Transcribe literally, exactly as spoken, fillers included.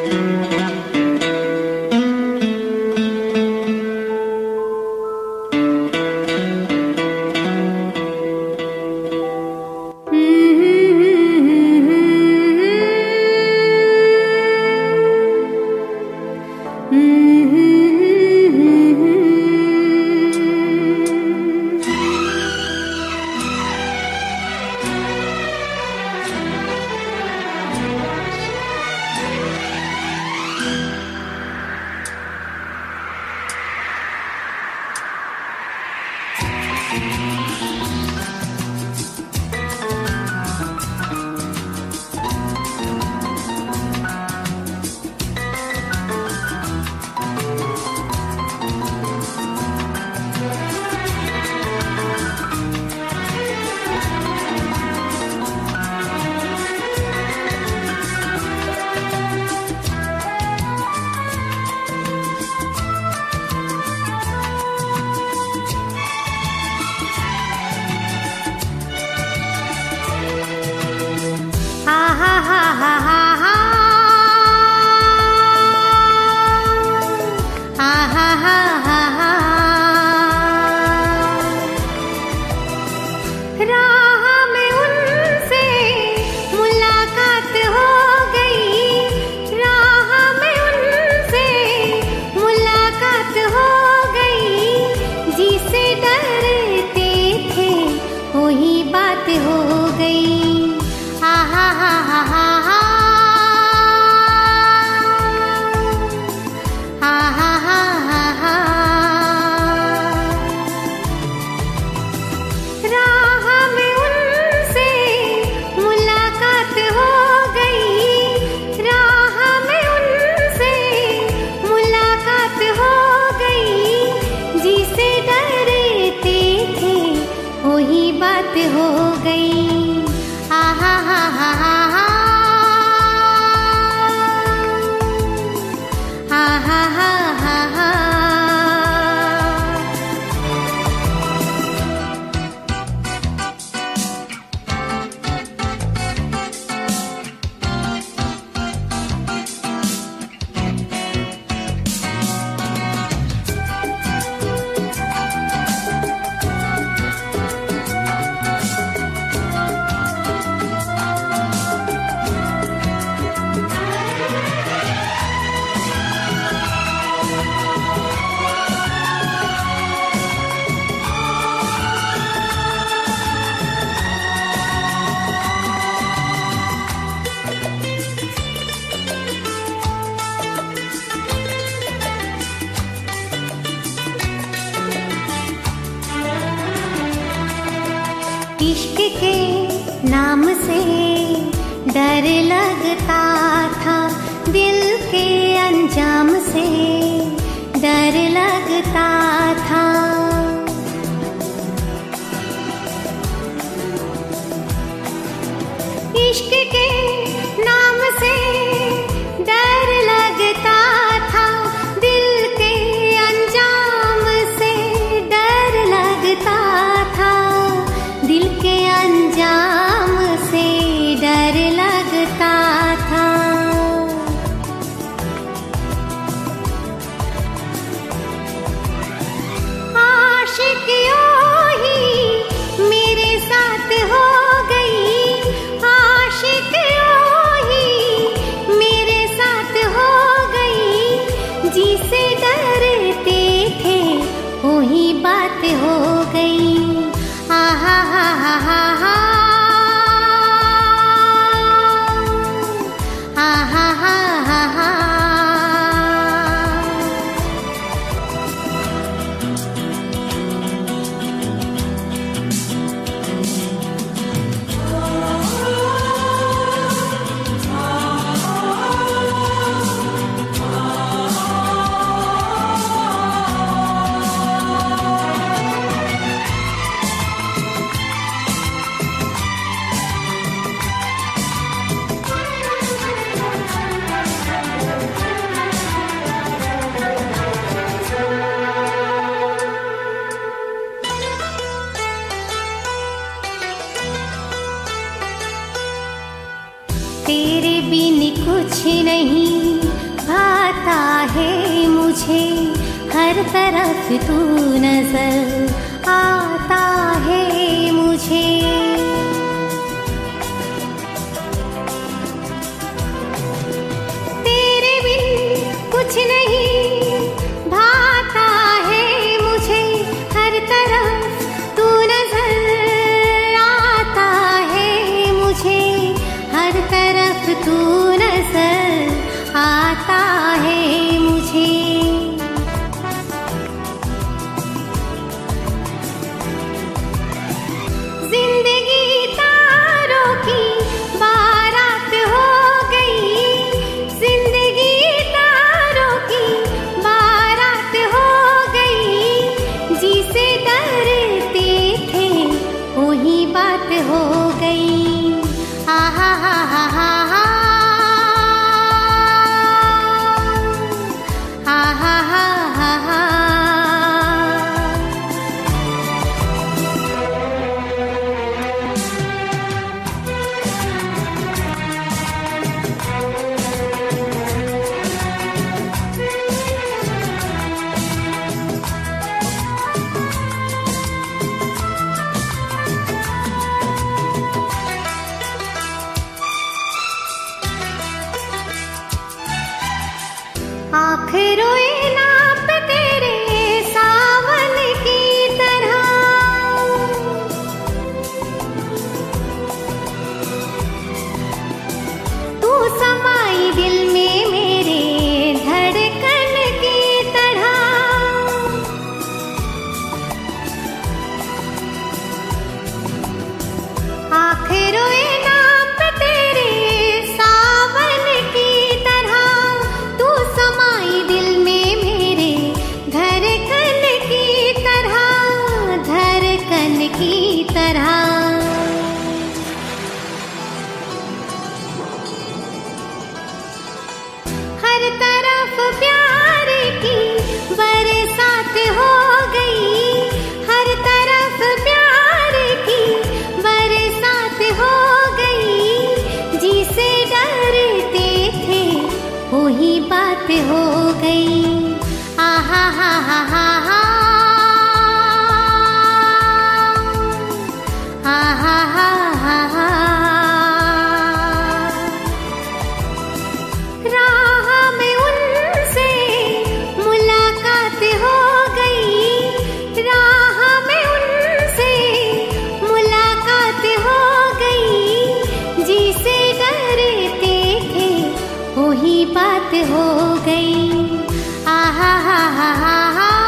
इश्क के नाम से डर लगता था, दिल के अंजाम से डर लगता था। इश्क के नाम से डर लगता था, दिल के अंजाम से डर लगता था, दिल के अंजाम से डर लगता था। आशिकियों ही मेरे साथ हो गई, आशिकियों ही मेरे साथ हो गई, जिसे डरते थे वही बात हो गई। आहा हा हा हा हा आहा हा हा हा। तेरे बिन कुछ नहीं आता है मुझे, हर तरफ तू नजर आता है मुझे। तेरे बिन कुछ नहीं भाता है मुझे, हर तरफ तू नजर आता है मुझे, हर तरफ तू नजर आता है मुझे। जिंदगी तारों की बारात हो गई, जिंदगी तारों की बारात हो गई, जिसे डरते थे वही बात हो गई। आहा हा हा हा हा आहा हा हा हा। आँख रोए नाप तेरे सावन की तरह, तू समाई दिल में मेरे धड़कन की तरह। आँख रोए नाप तेरे सावन की तरह, तू समाई दिल में मेरे धड़कन की तरह, धड़कन की तरह। हर तरफ प्यार की बरसात हो गई, हर तरफ प्यार की बरसात हो गई, जिसे डरते थे वही बात हो गई। आहा हा हा हा हा आहा हा हा हा। राह में उनसे मुलाकात हो गई, राह में उनसे मुलाकात हो गई, जिसे डरते थे वही बात हो गई। आहा हा हा हा हा।